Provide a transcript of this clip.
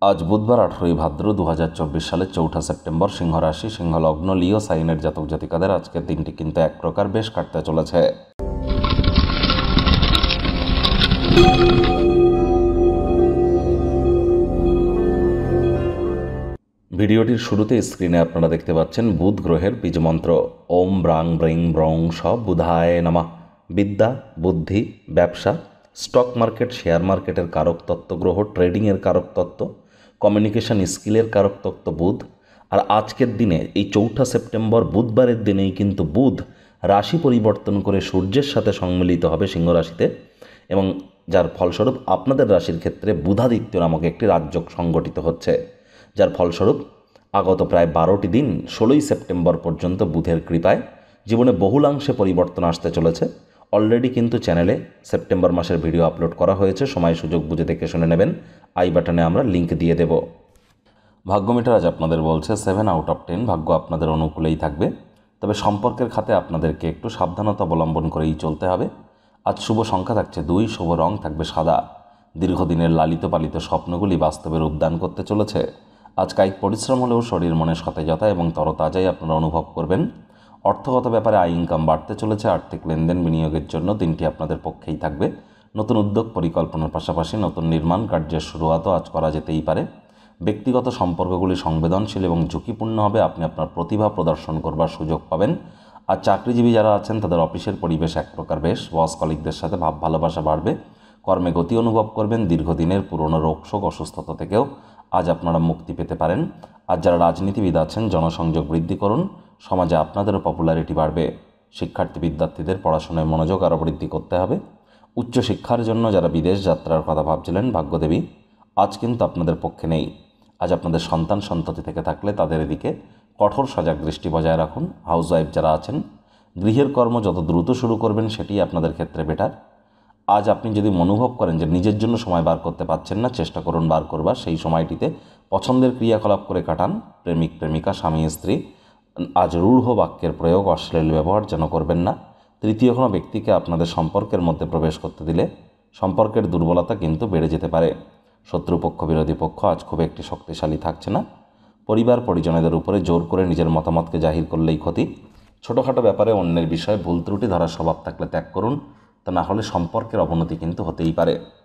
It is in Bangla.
আজ বুধবার 18ই ভাদ্র 2024 সালের 4 সেপ্টেম্বর সিংহ রাশি সিংহ লগ্ন লিও সাইনের জাতক জাতিকাদের আজকের দিনটি কিন্তু এক প্রকার বেশ কাটতে চলেছে। ভিডিওটির শুরুতে স্ক্রিনে আপনারা দেখতে পাচ্ছেন বুধ গ্রহের বীজমন্ত্র ওম ব্রাং ব্রিং ব্রং স বুধায় নমঃ। বিদ্যা, বুদ্ধি, ব্যবসা, স্টক মার্কেট, শেয়ার মার্কেটের কারক তত্ত্ব গ্রহ, ট্রেডিংয়ের কারক তত্ত্ব, কমিউনিকেশন স্কিলের কারক তত্ত্ব বুধ। আর আজকের দিনে এই 4 সেপ্টেম্বর বুধবারের দিনেই কিন্তু বুধ রাশি পরিবর্তন করে সূর্যের সাথে সম্মিলিত হবে সিংহ রাশিতে, এবং যার ফলস্বরূপ আপনাদের রাশির ক্ষেত্রে বুধাদিত্য নামক একটি রাজযোগ সংগঠিত হচ্ছে, যার ফলস্বরূপ আগত প্রায় 12টি দিন 16ই সেপ্টেম্বর পর্যন্ত বুধের কৃপায় জীবনে বহুলাংশে পরিবর্তন আসতে চলেছে। অলরেডি কিন্তু চ্যানেলে সেপ্টেম্বর মাসের ভিডিও আপলোড করা হয়েছে, সময় সুযোগ বুঝে দেখে শুনে নেবেন। আই বাটনে আমরা লিঙ্ক দিয়ে দেব। ভাগ্যমিটার আজ আপনাদের বলছে 7 আউট অফ 10 ভাগ্য আপনাদের অনুকূলেই থাকবে, তবে সম্পর্কের খাতে আপনাদেরকে একটু সাবধানতা অবলম্বন করেই চলতে হবে। আজ শুভ সংখ্যা থাকছে 2, শুভ রং থাকবে সাদা। দীর্ঘদিনের লালিত পালিত স্বপ্নগুলি বাস্তবে রূপদান করতে চলেছে। আজ কায়িক পরিশ্রম হলেও শরীর মনে সতেজতা এবং তরতাজাই আপনারা অনুভব করবেন। অর্থগত ব্যাপারে আয় ইনকাম বাড়তে চলেছে। আর্থিক লেনদেন বিনিয়োগের জন্য দিনটি আপনাদের পক্ষেই থাকবে। নতুন উদ্যোগ পরিকল্পনার পাশাপাশি নতুন নির্মাণ কার্যের শুরুয়াতও আজ করা যেতেই পারে। ব্যক্তিগত সম্পর্কগুলি সংবেদনশীল এবং ঝুঁকিপূর্ণ হবে। আপনি আপনার প্রতিভা প্রদর্শন করবার সুযোগ পাবেন। আর চাকরিজীবী যারা আছেন তাদের অফিসের পরিবেশ এক প্রকার বেশ, বস কলিগদের সাথে ভাব ভালোবাসা বাড়বে। কর্মে গতি অনুভব করবেন। দীর্ঘদিনের পুরনো রোগশোক অসুস্থতা থেকেও আজ আপনারা মুক্তি পেতে পারেন। আর যারা রাজনীতিবিদ আছেন জনসংযোগ বৃদ্ধি করুন, সমাজে আপনাদেরও পপুলারিটি বাড়বে। শিক্ষার্থী বিদ্যার্থীদের পড়াশোনায় মনোযোগ আরও বৃদ্ধি করতে হবে। উচ্চশিক্ষার জন্য যারা বিদেশ যাত্রার কথা ভাবছিলেন, ভাগ্যদেবী আজ কিন্তু আপনাদের পক্ষে নেই। আজ আপনাদের সন্তান সন্ততি থেকে থাকলে তাদের এদিকে কঠোর সজাগ দৃষ্টি বজায় রাখুন। হাউসওয়াইফ যারা আছেন গৃহের কর্ম যত দ্রুত শুরু করবেন সেটি আপনাদের ক্ষেত্রে বেটার। আজ আপনি যদি অনুভব করেন যে নিজের জন্য সময় বার করতে পারছেন না, চেষ্টা করুন বার করবার। সেই সময়টিতে পছন্দের ক্রিয়াকলাপ করে কাটান। প্রেমিক প্রেমিকা, স্বামী স্ত্রী আজ রূঢ় বাক্যের প্রয়োগ, অশ্লীল ব্যবহার যেন করবেন না। তৃতীয় কোনো ব্যক্তিকে আপনাদের সম্পর্কের মধ্যে প্রবেশ করতে দিলে সম্পর্কের দুর্বলতা কিন্তু বেড়ে যেতে পারে। শত্রুপক্ষ বিরোধী পক্ষ আজ খুব একটি শক্তিশালী থাকছে না। পরিবার পরিজনদের উপরে জোর করে নিজের মতামতকে জাহির করলেই ক্ষতি। ছোটোখাটো ব্যাপারে অন্যের বিষয়ে ভুল ত্রুটি ধরার স্বভাব থাকলে ত্যাগ করুন, তা না হলে সম্পর্কের অবনতি কিন্তু হতেই পারে।